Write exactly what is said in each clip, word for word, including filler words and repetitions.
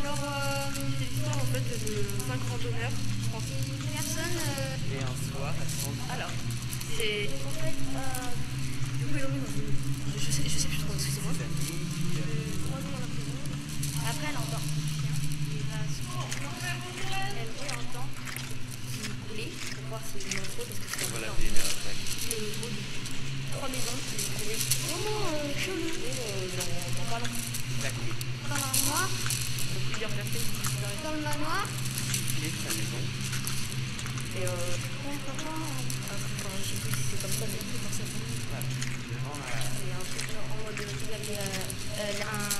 Alors, euh, c'est l'histoire en fait de cinq randonneurs français. Personne. Euh... Et un soir, elles sont... Alors, c'est... En fait, euh... Du coup, ils l'ont mis dans une... Je sais, je sais plus trop, excusez-moi. Des amis, euh, trois ans dans la prison. Après, elle entend un chien. Et là, elle réentend qui coulait. Pour voir si c'est une info parce que c'est voilà, un des attaques. le mot de trois maisons qui sont trouvées vraiment euh, chelou euh, dans, dans pas longtemps. Claqué. Dans l'armoire. Donc, plusieurs personnes qui disparaissent. Dans le manoir. Clé de sa maison. Et euh, Mon papa. un truc, enfin, je sais plus si c'est comme ça, mais un truc dans sa famille. Voilà. Devant la... C'est un truc genre en mode de Il y avait euh, euh, un,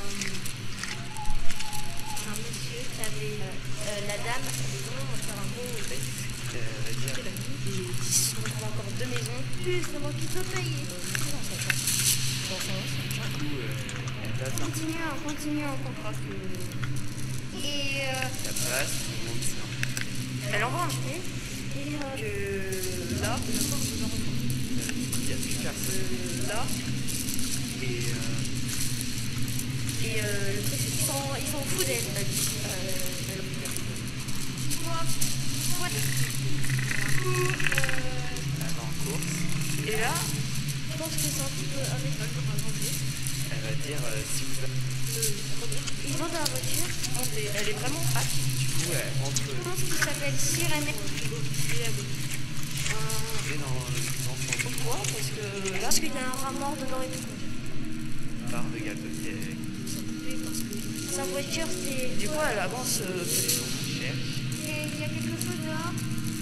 un monsieur qui avait euh, euh, la dame. c'est vraiment faire un gros fait. Euh, dire... Et qui se retrouvent encore deux maisons. Plus, c'est moi qui peux payer. Euh, dans sa chambre. Dans son ancienne Du chambre. coup, euh, elle date un petit Continue, on continue, on comprend. Parce que Et euh, peu. Ça passe, tout le monde sait. elle envoie un et, et, euh, que là, il y a encore deux enfants. Il n'y a plus personne. Euh, là, Et... Euh, et euh, le truc c'est qu'ils s'en ils s'en foutent d'elle. Elle dit, euh, elle a plus personne. quoi, quoi, du coup, euh, elle va en course. Et là, je pense que c'est un petit peu avec elle pour manger. Elle va dire euh, si vous avez... Euh, ils vont dans la voiture. elle est vraiment hack. Du coup, elle rentre Je pense qu'il s'appelle Sirène. Et elle et dans, dans son pourquoi? Parce que là, Parce qu'il y a un rat mort dedans et tout. bar de gâteau qui est ça coupait parce que Sa voiture, c'est. du coup, elle avance euh, cher. Et il y a quelque chose dehors.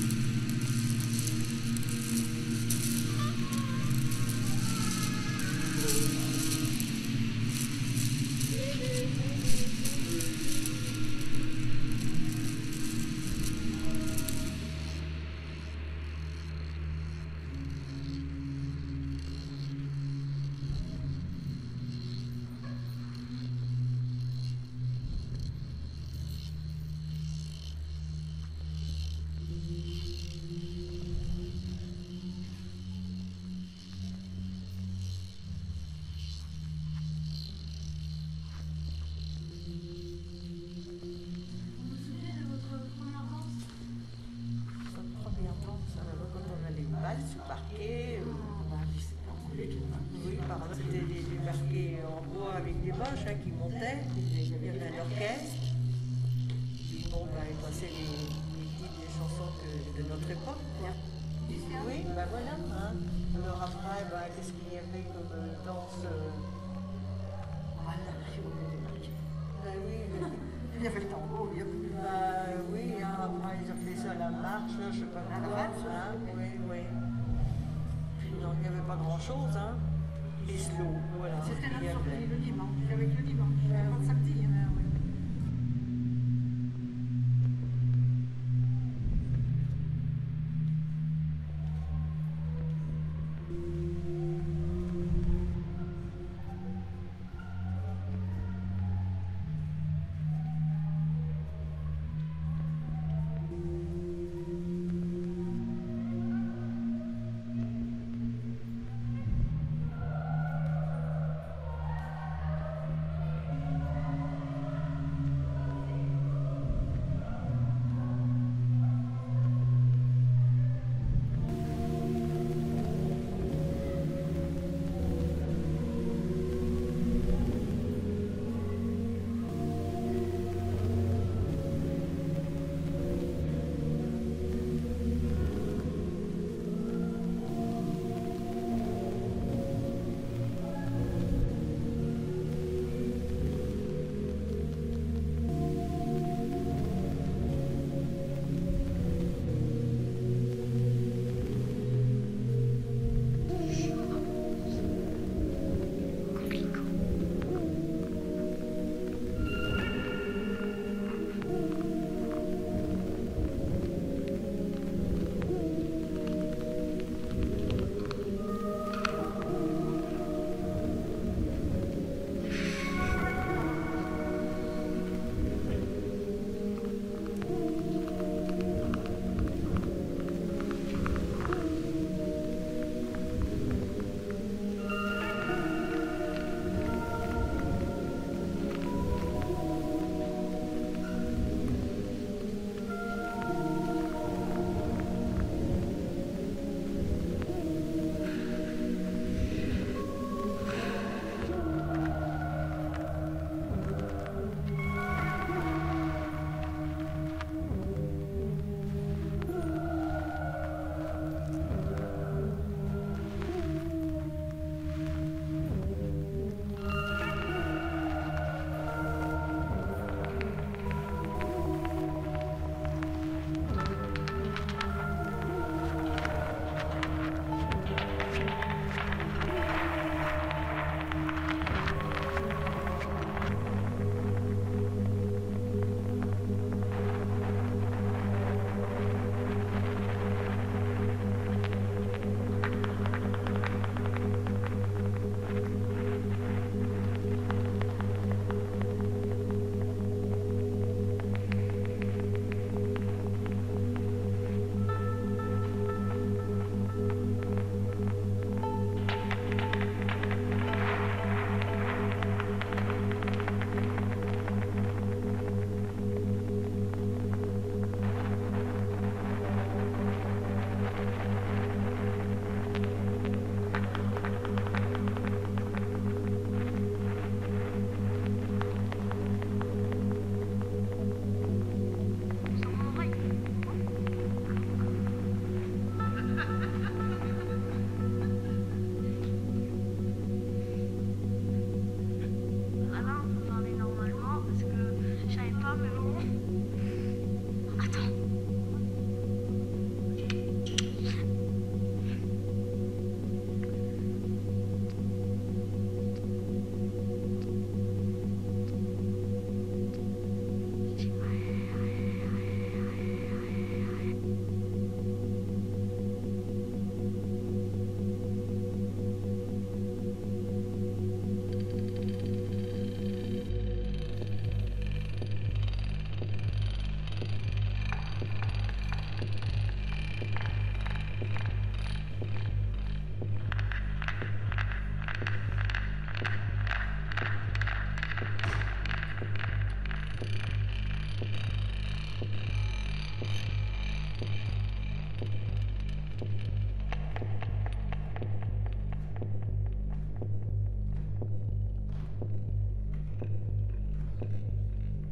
Sous parquet, euh, oui, par là, c'était des, des parquets en bois avec des bâches hein, qui montaient, il y avait un orchestre. Puis bon, ben, ils passaient les, les, les chansons que- de notre époque. Quoi. Oui, ben voilà. Hein. Alors après, ben, qu'est-ce qu'il y avait comme euh, danse euh... Voilà, ben oui, Il y avait le tango, il y avait ben, oui, hein, après ils appelaient ça la marche, là, je sais pas La quoi. valse. Hein, oui, oui. Donc il n'y avait pas grand-chose, hein. Les slow, voilà. C'était Il y notre avait. sortie le dimanche, avec le dimanche, il n'y avait pas de samedi. Hein.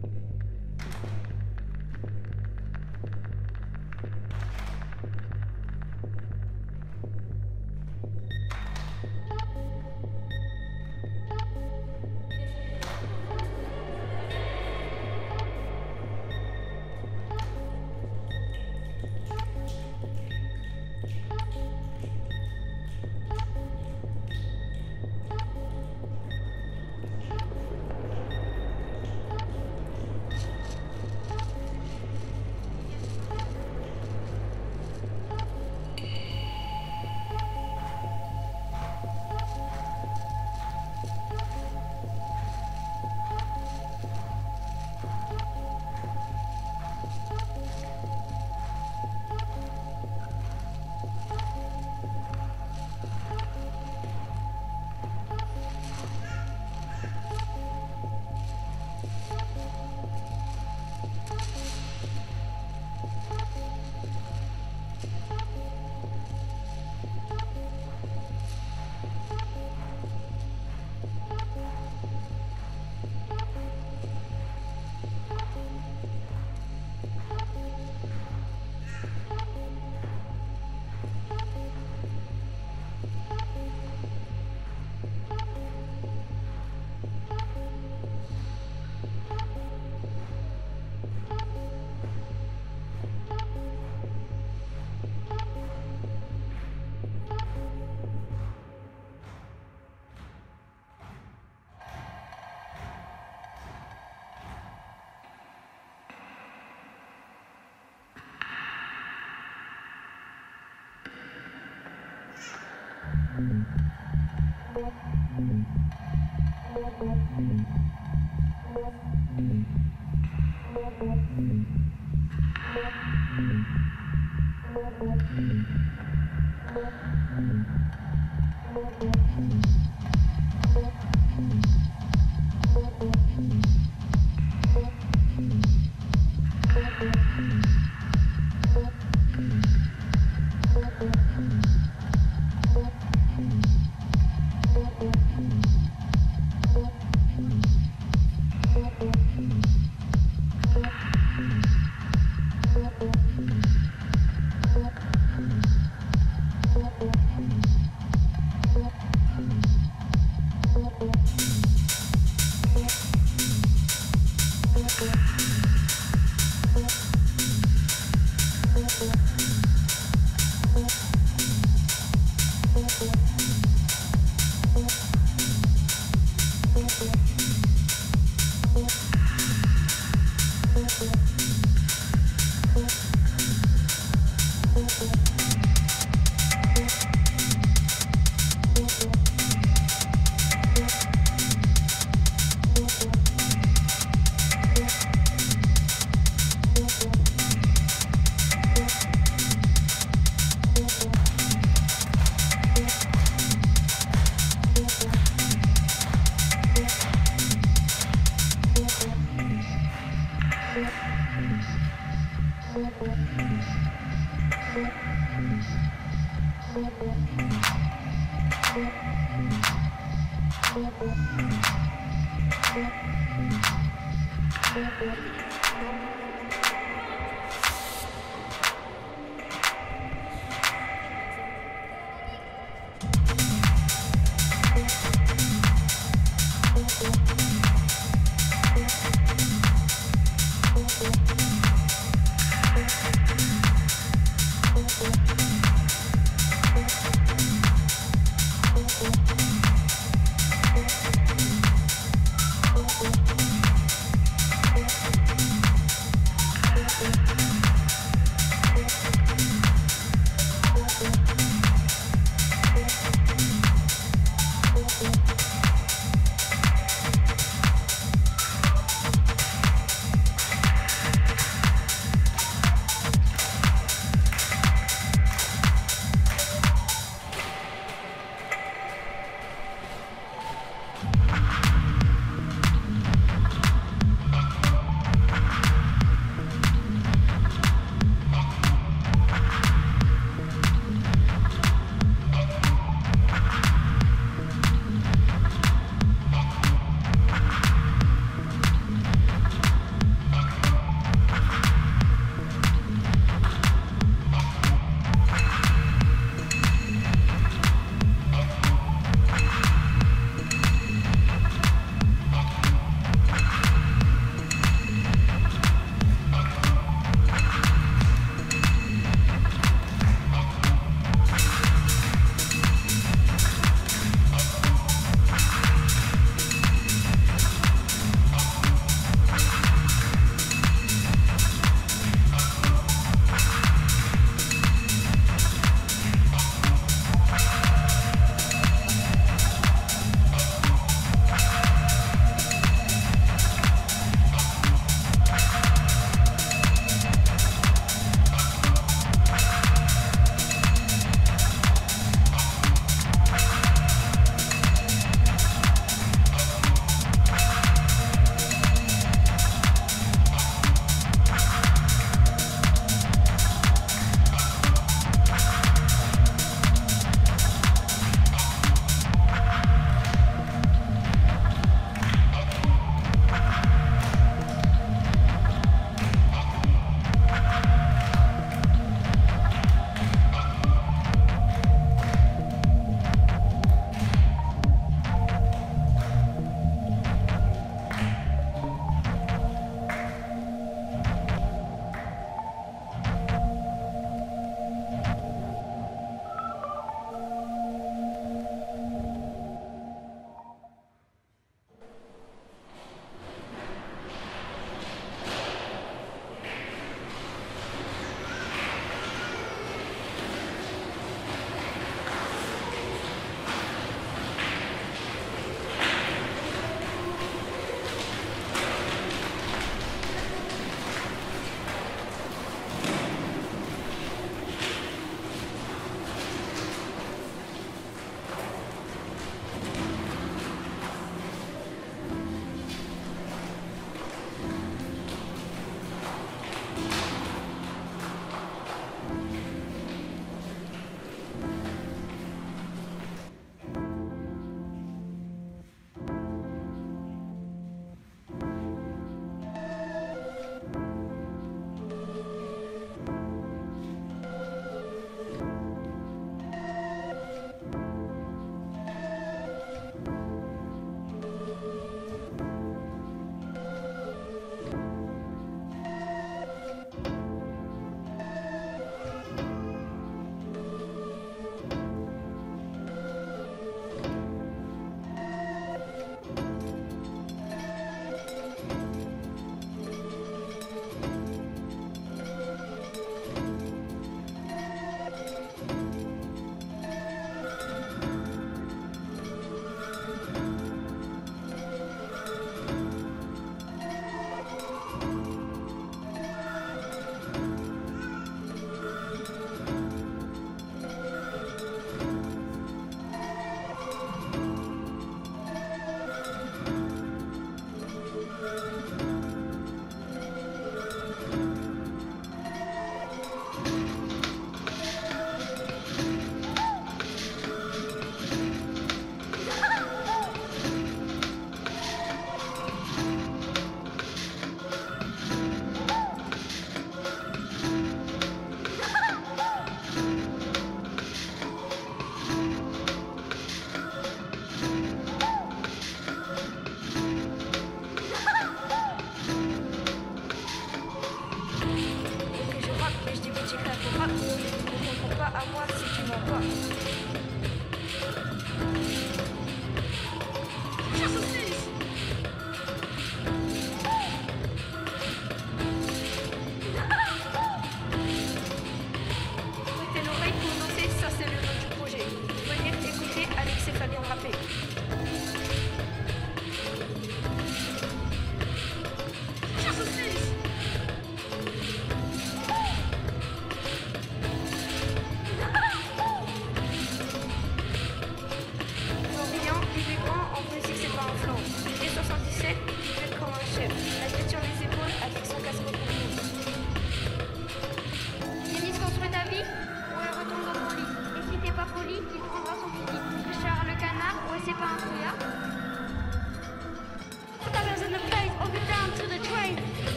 Thank you.